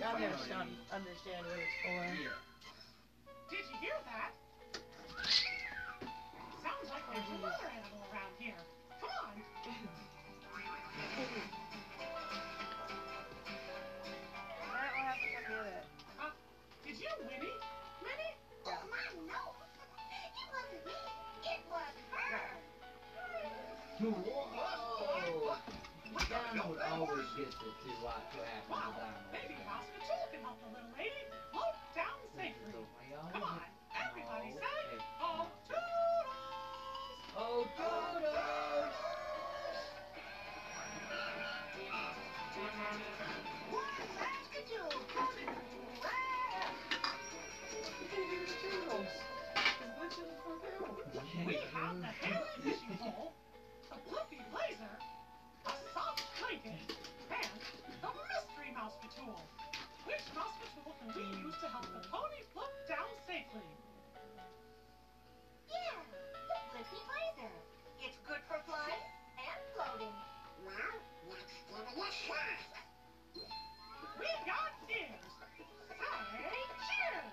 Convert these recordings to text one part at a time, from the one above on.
Now they understand what it's for. Yeah. Did you hear that? Sounds like there's another animal around here. Come on. Alright, we'll have to come get it. Did you, Winnie? Minnie? Yeah. Oh, Mom, no. It wasn't me. It was her. Whoa! Donald always gets it too right to happen to Wow, Donald. maybe Mouse Patrol can help the little lady float down safely. Come on, everybody say, oh, toodles! Oh, Doodles! We have the hairy fishing pole, the fluffy blazer, a soft blanket, and the mystery mouse tool. Which mouse tool can we use to help the pony float down safely? Yeah, the flippy blazer. It's good for flying and floating. Well, let's give it a shot. We got ears. Say cheers!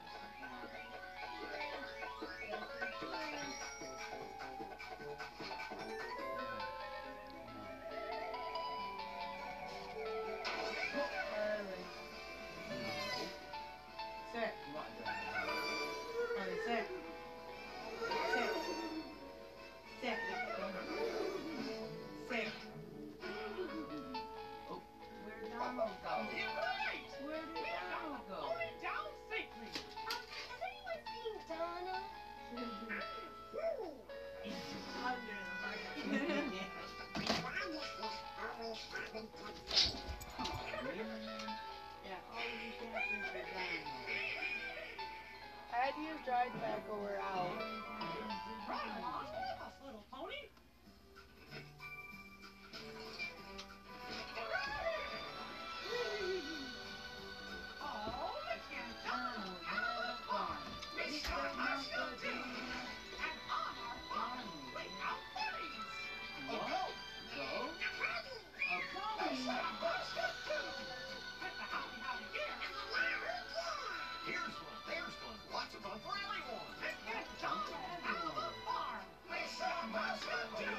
Sit. Alright, sit. Sit. Sit. Sit. Where'd Donald go? You're right! Where did We got Donald the go? pony down safely. Has anyone seen Donna? Under the bucket. Yeah, all of these captains are done. How do you drive back when we're out? Run along with us, little pony. Oh, the kid Donald out of the farm. We sure must go too. And on our farm, we have bunnies. What? Go? A pony? Stop too. With the howdy howdy gear. Here's one, there's one. Lots of fun for everyone. And get Donald out of the farm. We sure must go too.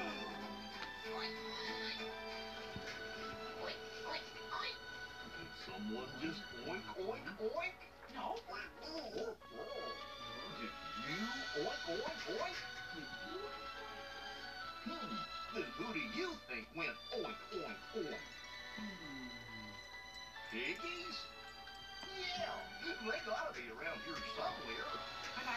Did someone just oink, oink, oink? No, Did you oink, oink, oink? Then who do you think went oink, oink, oink? Piggies? Yeah, they gotta be around here somewhere. and I